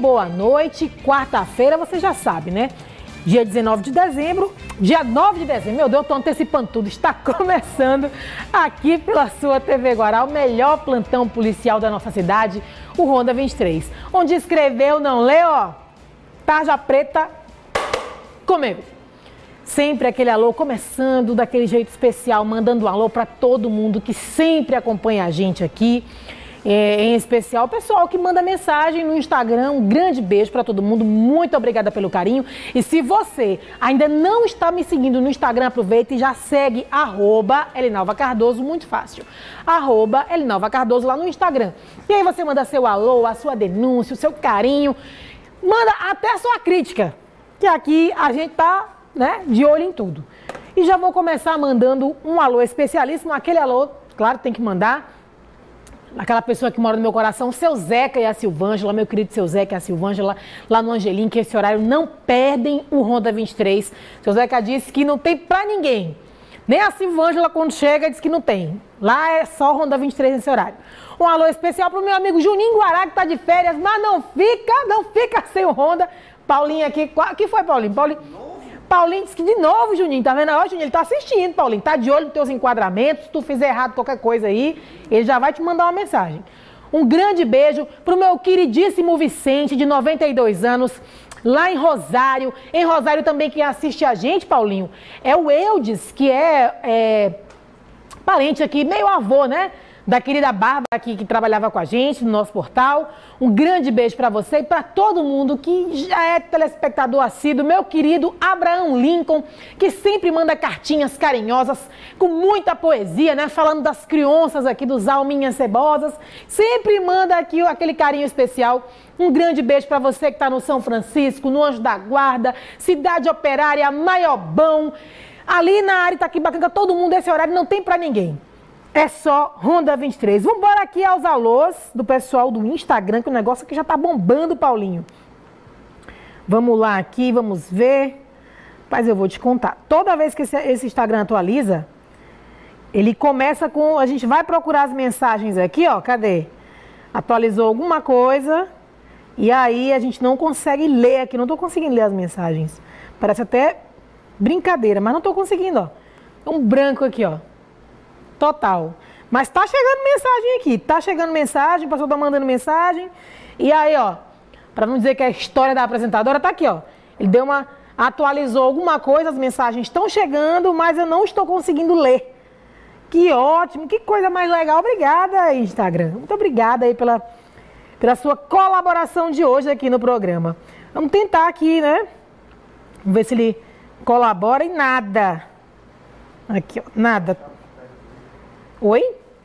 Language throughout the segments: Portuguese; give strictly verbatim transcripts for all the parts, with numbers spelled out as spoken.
boa noite. Quarta-feira, você já sabe, né? Dia dezenove de dezembro, dia nove de dezembro, meu Deus, eu tô antecipando tudo, está começando aqui pela sua T V Guará, o melhor plantão policial da nossa cidade, o Ronda vinte e três. Onde escreveu, não lê, ó, tarja preta comigo. Sempre aquele alô, começando daquele jeito especial, mandando um alô para todo mundo que sempre acompanha a gente aqui. É, em especial o pessoal que manda mensagem no Instagram. Um grande beijo para todo mundo, muito obrigada pelo carinho. E se você ainda não está me seguindo no Instagram, aproveita e já segue arroba Elinalva Cardoso, muito fácil, arroba Elinalva Cardoso lá no Instagram. E aí você manda seu alô, a sua denúncia, o seu carinho, manda até a sua crítica, que aqui a gente tá, né, de olho em tudo. E já vou começar mandando um alô especialíssimo, aquele alô, claro, tem que mandar aquela pessoa que mora no meu coração, seu Zeca e a Silvângela, meu querido seu Zeca e a Silvângela, lá no Angelim, que esse horário não perdem o Ronda vinte e três. Seu Zeca disse que não tem pra ninguém. Nem a Silvângela, quando chega, diz que não tem. Lá é só Ronda vinte e três nesse horário. Um alô especial pro meu amigo Juninho Guará, que tá de férias, mas não fica, não fica sem o Ronda. Paulinho aqui, o que foi, Paulinho? Paulinho... Paulinho disse que de novo, Juninho, tá vendo? Ó, Juninho, ele tá assistindo, Paulinho, tá de olho nos teus enquadramentos. Se tu fizer errado qualquer coisa aí, ele já vai te mandar uma mensagem. Um grande beijo pro meu queridíssimo Vicente, de noventa e dois anos, lá em Rosário. Em Rosário também quem assiste a gente, Paulinho, é o Eudes, que é, é parente aqui, meio avô, né? Da querida Bárbara aqui, que trabalhava com a gente no nosso portal. Um grande beijo para você e para todo mundo que já é telespectador assíduo. Meu querido Abraão Lincoln, que sempre manda cartinhas carinhosas, com muita poesia, né? Falando das crianças aqui, dos alminhas cebosas. Sempre manda aqui aquele carinho especial. Um grande beijo para você que está no São Francisco, no Anjo da Guarda, Cidade Operária, Maiobão. Ali na área Itaquibacanga, todo mundo, esse horário não tem para ninguém. É só Ronda vinte e três. Vamos embora aqui aos alôs do pessoal do Instagram, que o negócio aqui já tá bombando, Paulinho. Vamos lá aqui, vamos ver. Mas eu vou te contar. Toda vez que esse, esse Instagram atualiza, ele começa com... A gente vai procurar as mensagens aqui, ó. Cadê? Atualizou alguma coisa e aí a gente não consegue ler aqui. Não tô conseguindo ler as mensagens. Parece até brincadeira, mas não tô conseguindo, ó. É um branco aqui, ó. Total. Mas tá chegando mensagem aqui, tá chegando mensagem, o pessoal tá mandando mensagem. E aí, ó, pra não dizer que é a história da apresentadora, tá aqui, ó. Ele deu uma... atualizou alguma coisa, as mensagens estão chegando, mas eu não estou conseguindo ler. Que ótimo, que coisa mais legal. Obrigada, Instagram. Muito obrigada aí pela, pela sua colaboração de hoje aqui no programa. Vamos tentar aqui, né? Vamos ver se ele colabora em nada. Aqui, ó, nada. Oi?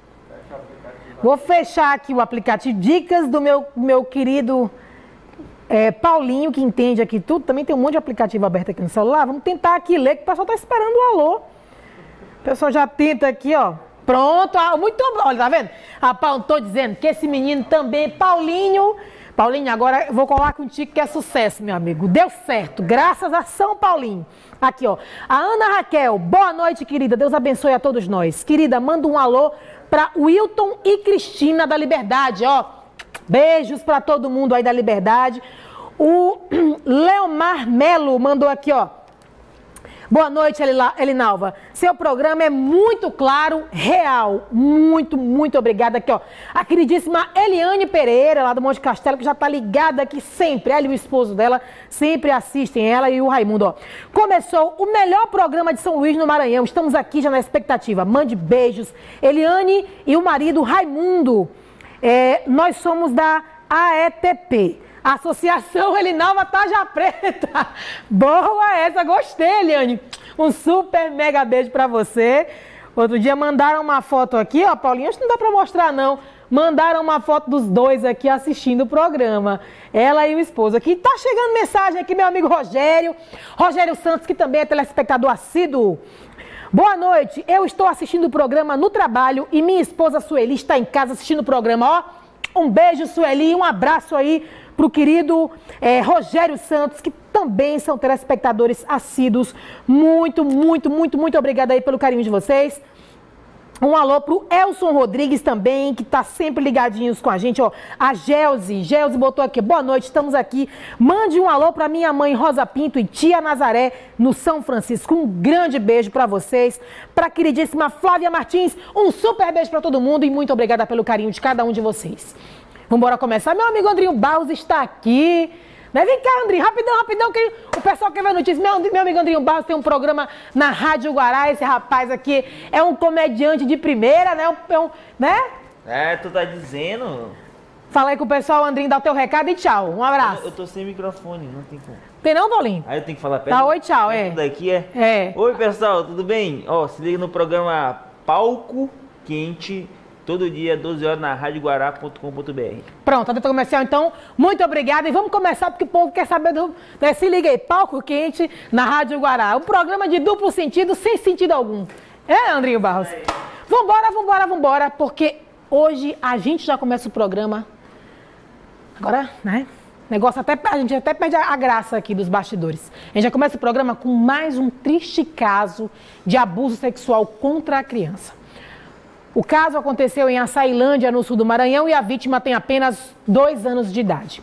Vou fechar aqui o aplicativo. Dicas do meu, meu querido é, Paulinho, que entende aqui tudo. Também tem um monte de aplicativo aberto aqui no celular. Vamos tentar aqui ler, que o pessoal está esperando o alô. O pessoal já tenta aqui, ó. Pronto. Ah, muito bom. Olha, tá vendo? Rapaz, eu tô dizendo que esse menino também, Paulinho... Paulinho, agora eu vou colar contigo que é sucesso, meu amigo. Deu certo, graças a São Paulinho. Aqui, ó. A Ana Raquel, boa noite, querida. Deus abençoe a todos nós. Querida, manda um alô para Wilton e Cristina da Liberdade, ó. Beijos para todo mundo aí da Liberdade. O Leomar Melo mandou aqui, ó. Boa noite, Elinalva. Seu programa é muito claro, real. Muito, muito obrigada aqui, ó. A queridíssima Eliane Pereira, lá do Monte Castelo, que já tá ligada aqui sempre. Ela e o esposo dela sempre assistem, ela e o Raimundo, ó. Começou o melhor programa de São Luís no Maranhão. Estamos aqui já na expectativa. Mande beijos. Eliane e o marido Raimundo. É, nós somos da A E T P. Associação Elinalva Tarja Preta. Boa essa, gostei, Eliane. Um super mega beijo pra você. Outro dia mandaram uma foto aqui, ó, Paulinho, acho que não dá pra mostrar não. Mandaram uma foto dos dois aqui assistindo o programa. Ela e o esposo aqui. Tá chegando mensagem aqui, meu amigo Rogério. Rogério Santos, que também é telespectador assíduo. Boa noite, eu estou assistindo o programa no trabalho e minha esposa Sueli está em casa assistindo o programa, ó. Um beijo, Sueli, um abraço aí pro querido é, Rogério Santos, que também são telespectadores assíduos. Muito, muito, muito, muito obrigada aí pelo carinho de vocês. Um alô pro Elson Rodrigues também, que tá sempre ligadinhos com a gente, ó. A Gelze, Gelze botou aqui, boa noite, estamos aqui. Mande um alô pra minha mãe Rosa Pinto e tia Nazaré, no São Francisco. Um grande beijo pra vocês. Pra queridíssima Flávia Martins, um super beijo pra todo mundo e muito obrigada pelo carinho de cada um de vocês. Vamos começar. Meu amigo Andrinho Barros está aqui. Né? Vem cá, Andrinho, rapidão, rapidão, que o pessoal quer ver notícias. Meu, meu amigo Andrinho Barros tem um programa na Rádio Guará. Esse rapaz aqui é um comediante de primeira, né? É um, né? É, tu tá dizendo? Fala aí com o pessoal, Andrinho, dá o teu recado e tchau. Um abraço. Eu, eu tô sem microfone, não tem como. Tem não, Dolinho? Aí eu tenho que falar perto. Tá, oi, tchau, é. Tudo daqui é? É. Oi, pessoal, tudo bem? Ó, se liga no programa Palco Quente, todo dia, doze horas, na rádio guará ponto com ponto br. Pronto, a comercial, então, muito obrigada. E vamos começar, porque o povo quer saber do... Né? Se liga aí, Palco Quente, na Rádio Guará. Um programa de duplo sentido, sem sentido algum. É, Andrinho Barros? É. Vambora, vambora, vambora, porque hoje a gente já começa o programa. Agora, né? Negócio até... A gente até perde a graça aqui dos bastidores. A gente já começa o programa com mais um triste caso de abuso sexual contra a criança. O caso aconteceu em Açailândia, no sul do Maranhão, e a vítima tem apenas dois anos de idade.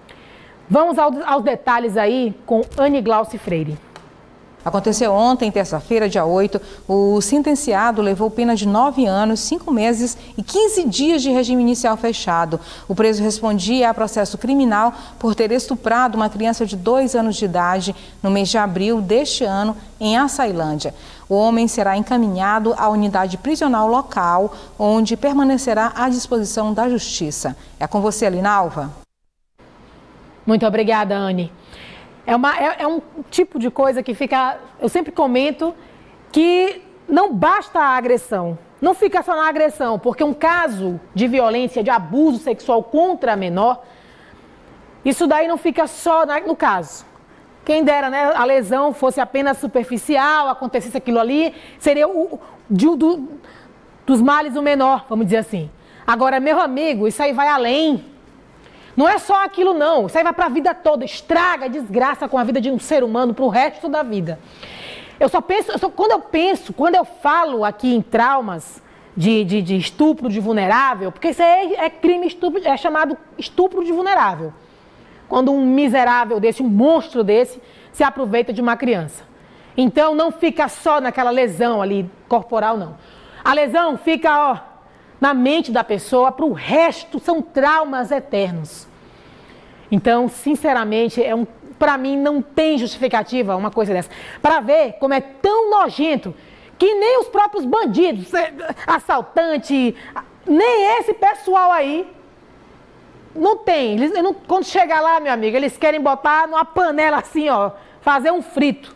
Vamos aos, aos detalhes aí com Anne Glauce Freire. Aconteceu ontem, terça-feira, dia oito, o sentenciado levou pena de nove anos, cinco meses e quinze dias de regime inicial fechado. O preso respondia a processo criminal por ter estuprado uma criança de dois anos de idade no mês de abril deste ano em Açailândia. O homem será encaminhado à unidade prisional local, onde permanecerá à disposição da Justiça. É com você, Linalva. Muito obrigada, Anne. É, uma, é, é um tipo de coisa que fica... Eu sempre comento que não basta a agressão. Não fica só na agressão, porque um caso de violência, de abuso sexual contra a menor, isso daí não fica só no caso. Quem dera, né, a lesão fosse apenas superficial, acontecesse aquilo ali, seria o, de, do, dos males o menor, vamos dizer assim. Agora, meu amigo, isso aí vai além. Não é só aquilo não, isso aí vai para a vida toda, estraga, desgraça com a vida de um ser humano para o resto da vida. Eu só penso, eu só, quando eu penso, quando eu falo aqui em traumas de, de, de estupro de vulnerável, porque isso aí é crime, estupro, é chamado estupro de vulnerável. Quando um miserável desse, um monstro desse, se aproveita de uma criança. Então não fica só naquela lesão ali corporal, não. A lesão fica, ó, na mente da pessoa, para o resto são traumas eternos. Então, sinceramente, é um, para mim não tem justificativa uma coisa dessa. Para ver como é tão nojento que nem os próprios bandidos, assaltante, nem esse pessoal aí não tem. Eles, não, quando chegar lá, meu amigo, eles querem botar numa panela assim, ó, fazer um frito.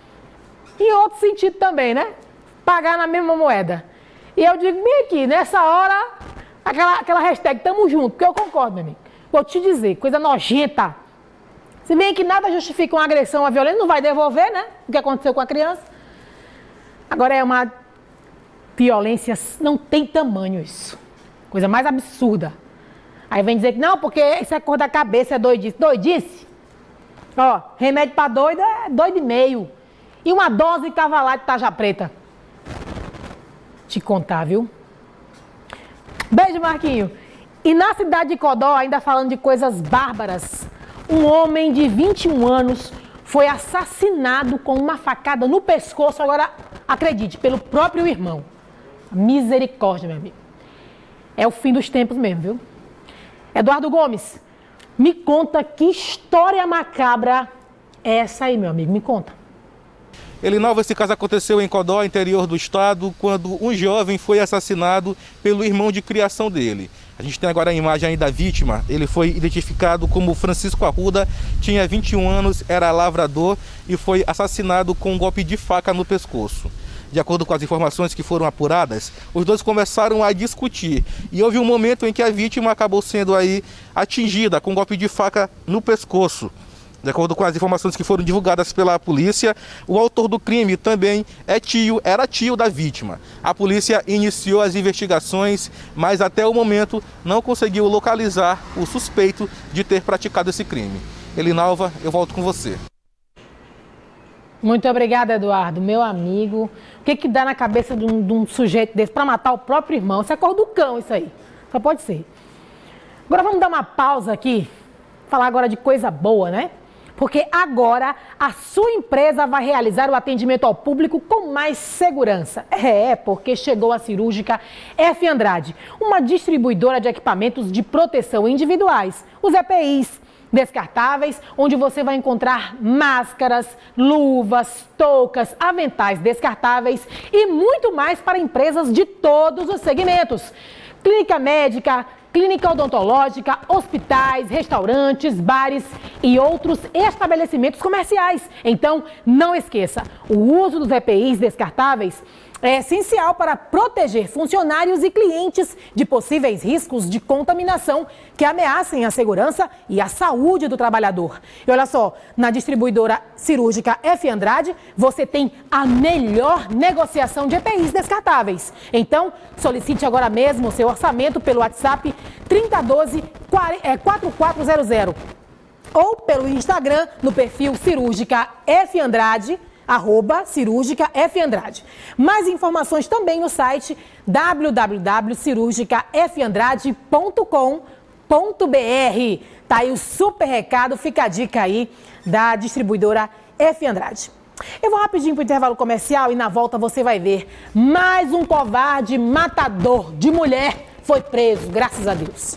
Em outro sentido também, né? Pagar na mesma moeda. E eu digo bem aqui, nessa hora, aquela, aquela hashtag, tamo junto, porque eu concordo, meu amigo. Vou te dizer, coisa nojenta. Se bem que nada justifica uma agressão, uma violência, não vai devolver, né? O que aconteceu com a criança. Agora é uma violência, não tem tamanho isso. Coisa mais absurda. Aí vem dizer que não, porque isso é cor da cabeça, é doidice. Doidice? Ó, remédio pra doido é doido e meio. E uma dose de cavalar de tarja preta. Te contar, viu? Beijo, Marquinho. E na cidade de Codó, ainda falando de coisas bárbaras, um homem de vinte e um anos foi assassinado com uma facada no pescoço, agora, acredite, pelo próprio irmão. Misericórdia, meu amigo. É o fim dos tempos mesmo, viu? Eduardo Gomes, me conta que história macabra é essa aí, meu amigo, me conta. Elinalva, esse caso aconteceu em Codó, interior do estado, quando um jovem foi assassinado pelo irmão de criação dele. A gente tem agora a imagem aí da vítima. Ele foi identificado como Francisco Arruda, tinha vinte e um anos, era lavrador e foi assassinado com um golpe de faca no pescoço. De acordo com as informações que foram apuradas, os dois começaram a discutir e houve um momento em que a vítima acabou sendo aí atingida com um golpe de faca no pescoço. De acordo com as informações que foram divulgadas pela polícia, o autor do crime também é tio, era tio da vítima. A polícia iniciou as investigações, mas até o momento não conseguiu localizar o suspeito de ter praticado esse crime. Elinalva, eu volto com você. Muito obrigada, Eduardo, meu amigo. O que que dá na cabeça de um, de um sujeito desse para matar o próprio irmão? Isso é cor do cão, isso aí. Só pode ser. Agora vamos dar uma pausa aqui, falar agora de coisa boa, né? Porque agora a sua empresa vai realizar o atendimento ao público com mais segurança. É, porque chegou a Cirúrgica F. Andrade, uma distribuidora de equipamentos de proteção individuais, os E P Is descartáveis, onde você vai encontrar máscaras, luvas, toucas, aventais descartáveis e muito mais para empresas de todos os segmentos. Clínica médica, clínica odontológica, hospitais, restaurantes, bares e outros estabelecimentos comerciais. Então, não esqueça, o uso dos E P Is descartáveis é essencial para proteger funcionários e clientes de possíveis riscos de contaminação que ameacem a segurança e a saúde do trabalhador. E olha só, na distribuidora Cirúrgica F. Andrade, você tem a melhor negociação de E P Is descartáveis. Então, solicite agora mesmo o seu orçamento pelo WhatsApp trinta e dois, quatro quatro zero zero ou pelo Instagram no perfil Cirúrgica F. Andrade, arroba Cirúrgica F. Andrade. Mais informações também no site w w w ponto cirúrgica f andrade ponto com ponto b r. Tá aí o super recado, fica a dica aí da distribuidora F. Andrade. Eu vou rapidinho para o intervalo comercial e na volta você vai ver mais um covarde matador de mulher foi preso, graças a Deus.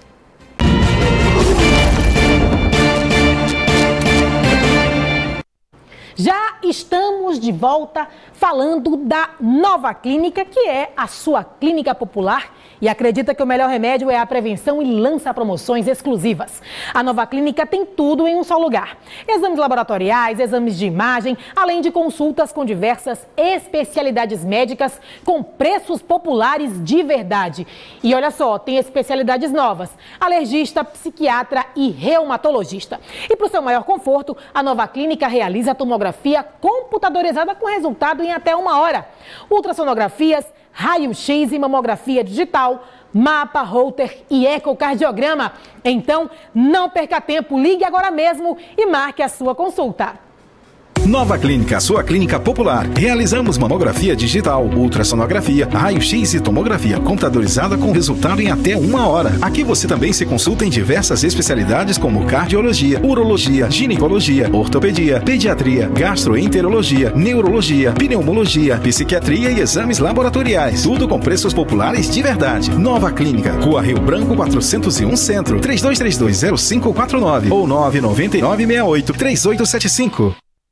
Já estamos de volta falando da Nova Clínica, que é a sua clínica popular e acredita que o melhor remédio é a prevenção e lança promoções exclusivas. A Nova Clínica tem tudo em um só lugar. Exames laboratoriais, exames de imagem, além de consultas com diversas especialidades médicas com preços populares de verdade. E olha só, tem especialidades novas: alergista, psiquiatra e reumatologista. E para o seu maior conforto, a Nova Clínica realiza a tomografia computadorizada com resultado em até uma hora. Ultrassonografias, raio-x e mamografia digital, mapa, holter e ecocardiograma. Então, não perca tempo, ligue agora mesmo e marque a sua consulta. Nova Clínica, sua clínica popular. Realizamos mamografia digital, ultrassonografia, raio-x e tomografia computadorizada com resultado em até uma hora. Aqui você também se consulta em diversas especialidades como cardiologia, urologia, ginecologia, ortopedia, pediatria, gastroenterologia, neurologia, pneumologia, psiquiatria e exames laboratoriais. Tudo com preços populares de verdade. Nova Clínica, Rua Rio Branco quatrocentos e um Centro, três dois três dois zero cinco quatro nove ou nove nove nove seis oito três oito sete cinco.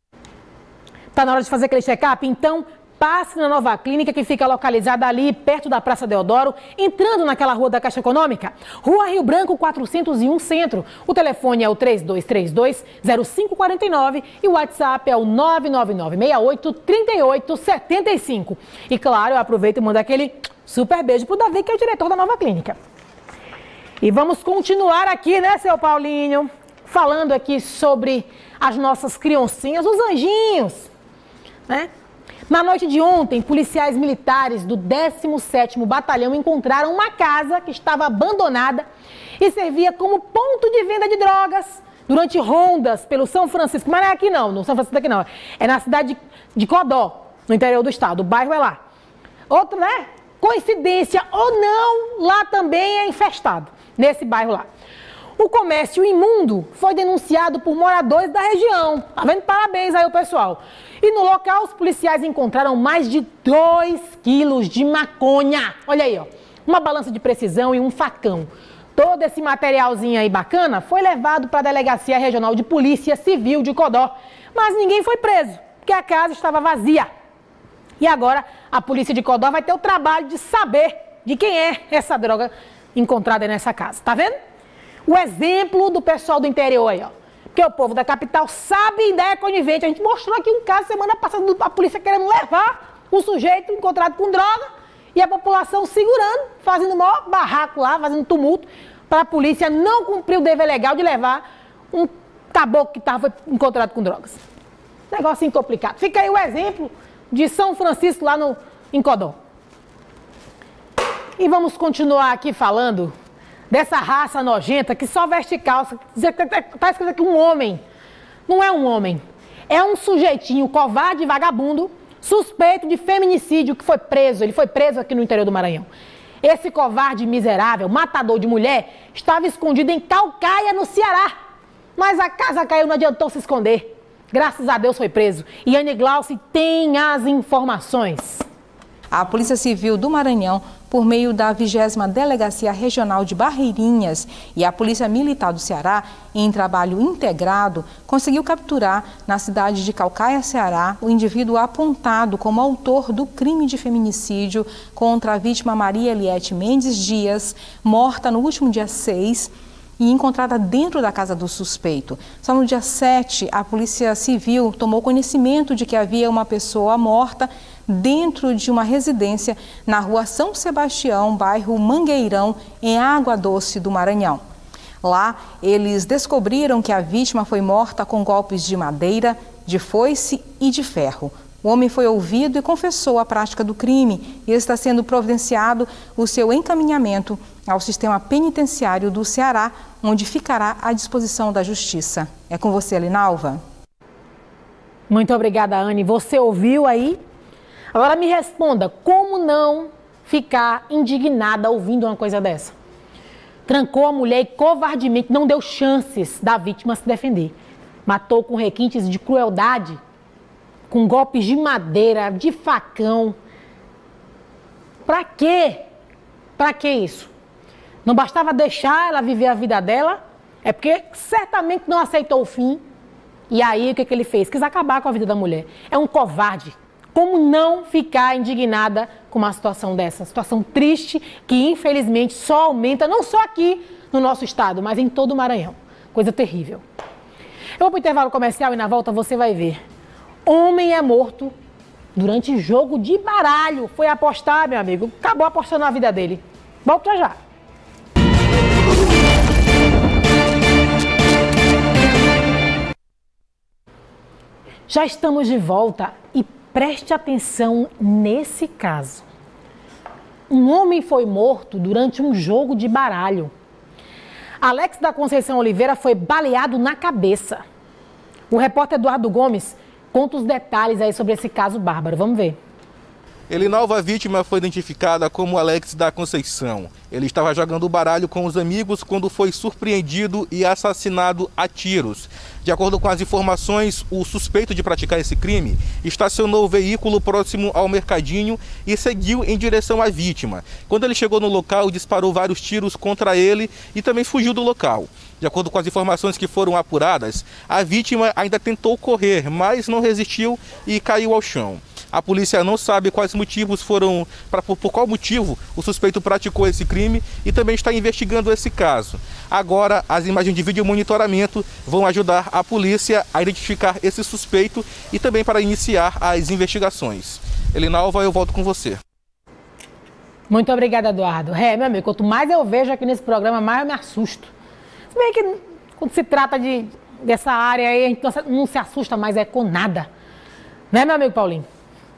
Tá na hora de fazer aquele check-up? Então, passe na Nova Clínica, que fica localizada ali perto da Praça Deodoro, entrando naquela rua da Caixa Econômica. Rua Rio Branco quatrocentos e um Centro. O telefone é o três dois três dois zero cinco quatro nove e o WhatsApp é o nove nove nove seis oito três oito sete cinco. E claro, eu aproveito e mando aquele super beijo pro Davi, que é o diretor da Nova Clínica. E vamos continuar aqui, né, seu Paulinho? Falando aqui sobre as nossas criancinhas, os anjinhos. Né? Na noite de ontem, policiais militares do décimo sétimo Batalhão encontraram uma casa que estava abandonada e servia como ponto de venda de drogas durante rondas pelo São Francisco. Mas não é aqui não, no São Francisco aqui não, é na cidade de Codó, no interior do estado, o bairro é lá. Outro, né? Coincidência ou não, lá também é infestado, nesse bairro lá. O comércio imundo foi denunciado por moradores da região. Tá vendo? Parabéns aí o pessoal. E no local, os policiais encontraram mais de dois quilos de maconha. Olha aí, ó. Uma balança de precisão e um facão. Todo esse materialzinho aí bacana foi levado para a Delegacia Regional de Polícia Civil de Codó. Mas ninguém foi preso, porque a casa estava vazia. E agora a polícia de Codó vai ter o trabalho de saber de quem é essa droga encontrada nessa casa. Tá vendo? O exemplo do pessoal do interior aí, ó. Porque o povo da capital sabe e é conivente. A gente mostrou aqui um caso semana passada, a polícia querendo levar o sujeito encontrado com droga e a população segurando, fazendo o maior barraco lá, fazendo tumulto, para a polícia não cumprir o dever legal de levar um caboclo que estava encontrado com drogas. Negocinho complicado. Fica aí o exemplo de São Francisco lá no, em Codó. E vamos continuar aqui falando dessa raça nojenta que só veste calça. Está escrito aqui um homem. Não é um homem. É um sujeitinho covarde e vagabundo, suspeito de feminicídio, que foi preso. Ele foi preso aqui no interior do Maranhão. Esse covarde miserável, matador de mulher, estava escondido em Caucaia, no Ceará. Mas a casa caiu, não adiantou se esconder. Graças a Deus foi preso. E Anne Glauci tem as informações. A Polícia Civil do Maranhão, por meio da vigésima Delegacia Regional de Barreirinhas e a Polícia Militar do Ceará, em trabalho integrado, conseguiu capturar na cidade de Caucaia, Ceará, o indivíduo apontado como autor do crime de feminicídio contra a vítima Maria Eliette Mendes Dias, morta no último dia seis, e encontrada dentro da casa do suspeito. Só no dia sete, a Polícia Civil tomou conhecimento de que havia uma pessoa morta dentro de uma residência na rua São Sebastião, bairro Mangueirão, em Água Doce do Maranhão. Lá, eles descobriram que a vítima foi morta com golpes de madeira, de foice e de ferro. O homem foi ouvido e confessou a prática do crime e está sendo providenciado o seu encaminhamento ao sistema penitenciário do Ceará, onde ficará à disposição da Justiça. É com você, Linalva. Muito obrigada, Anne. Você ouviu aí? Agora me responda, como não ficar indignada ouvindo uma coisa dessa? Trancou a mulher e covardemente não deu chances da vítima se defender. Matou com requintes de crueldade, com golpes de madeira, de facão. Pra quê? Pra que isso? Não bastava deixar ela viver a vida dela? É porque certamente não aceitou o fim. E aí o que, que ele fez? Quis acabar com a vida da mulher. É um covarde. Como não ficar indignada com uma situação dessa? Situação triste que infelizmente só aumenta, não só aqui no nosso estado, mas em todo o Maranhão. Coisa terrível. Eu vou para o intervalo comercial e na volta você vai ver. Homem é morto durante jogo de baralho. Foi apostar, meu amigo. Acabou apostando na vida dele. Volto já já. Já estamos de volta e preste atenção nesse caso. Um homem foi morto durante um jogo de baralho. Alex da Conceição Oliveira foi baleado na cabeça. O repórter Eduardo Gomes conta os detalhes aí sobre esse caso bárbaro. Vamos ver. Elinalva, a vítima, foi identificada como Alex da Conceição. Ele estava jogando baralho com os amigos quando foi surpreendido e assassinado a tiros. De acordo com as informações, o suspeito de praticar esse crime estacionou o veículo próximo ao mercadinho e seguiu em direção à vítima. Quando ele chegou no local, disparou vários tiros contra ele e também fugiu do local. De acordo com as informações que foram apuradas, a vítima ainda tentou correr, mas não resistiu e caiu ao chão. A polícia não sabe quais motivos foram, pra, por, por qual motivo o suspeito praticou esse crime e também está investigando esse caso. Agora, as imagens de vídeo monitoramento vão ajudar a polícia a identificar esse suspeito e também para iniciar as investigações. Elinalva, eu volto com você. Muito obrigada, Eduardo. É, meu amigo, quanto mais eu vejo aqui nesse programa, mais eu me assusto. Se bem que quando se trata de, dessa área aí, a gente não se assusta mais é com nada. Né, meu amigo Paulinho?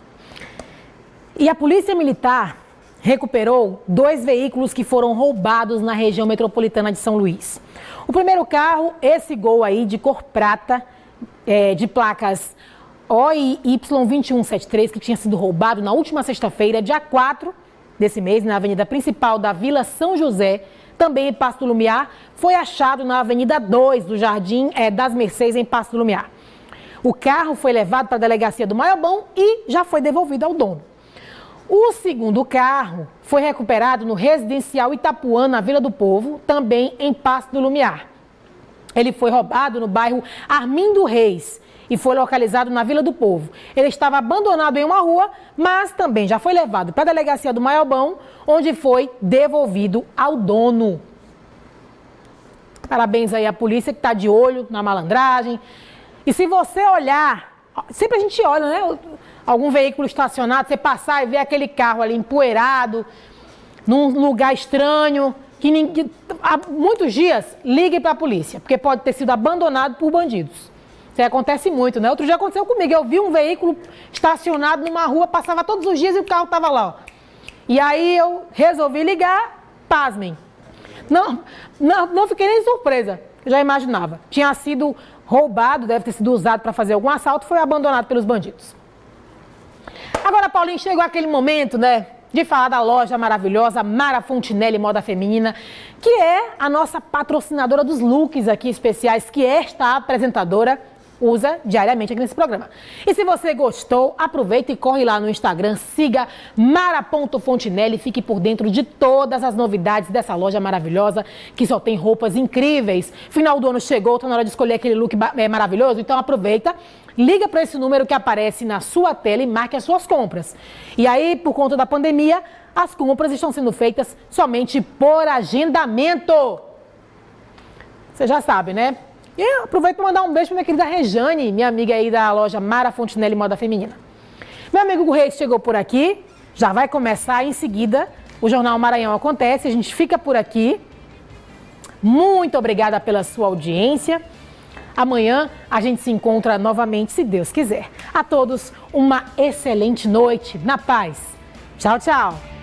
E a Polícia Militar recuperou dois veículos que foram roubados na região metropolitana de São Luís. O primeiro carro, esse Gol aí de cor prata, é, de placas O I Y dois um sete três, que tinha sido roubado na última sexta-feira, dia quatro desse mês, na avenida principal da Vila São José, também em Passo do Lumiar, foi achado na avenida dois do Jardim é, das Mercês, em Passo do Lumiar. O carro foi levado para a delegacia do Maiobão e já foi devolvido ao dono. O segundo carro foi recuperado no residencial Itapuã, na Vila do Povo, também em Passo do Lumiar. Ele foi roubado no bairro Armindo Reis e foi localizado na Vila do Povo. Ele estava abandonado em uma rua, mas também já foi levado para a delegacia do Maiobão, onde foi devolvido ao dono. Parabéns aí à polícia que está de olho na malandragem. E se você olhar, sempre a gente olha, né? Algum veículo estacionado, você passar e ver aquele carro ali empoeirado, num lugar estranho, que ninguém, há muitos dias, ligue para a polícia, porque pode ter sido abandonado por bandidos. Isso acontece muito, né? Outro dia aconteceu comigo, eu vi um veículo estacionado numa rua, passava todos os dias e o carro estava lá, ó. E aí eu resolvi ligar, pasmem. Não, não, não fiquei nem surpresa, eu já imaginava. Tinha sido roubado, deve ter sido usado para fazer algum assalto, foi abandonado pelos bandidos. Agora, Paulinho, chegou aquele momento, né, de falar da loja maravilhosa Mara Fontinelli Moda Feminina, que é a nossa patrocinadora dos looks aqui especiais, que esta apresentadora usa diariamente aqui nesse programa. E se você gostou, aproveita e corre lá no Instagram, siga mara ponto fontinelli e fique por dentro de todas as novidades dessa loja maravilhosa, que só tem roupas incríveis. Final do ano chegou, tá na hora de escolher aquele look maravilhoso, então aproveita, liga para esse número que aparece na sua tela e marque as suas compras. E aí, por conta da pandemia, as compras estão sendo feitas somente por agendamento. Você já sabe, né? E eu aproveito para mandar um beijo para minha querida Rejane, minha amiga aí da loja Mara Fontinelli Moda Feminina. Meu amigo Hugo Reis chegou por aqui, já vai começar em seguida o Jornal Maranhão Acontece, a gente fica por aqui. Muito obrigada pela sua audiência. Amanhã a gente se encontra novamente, se Deus quiser. A todos, uma excelente noite, na paz. Tchau, tchau.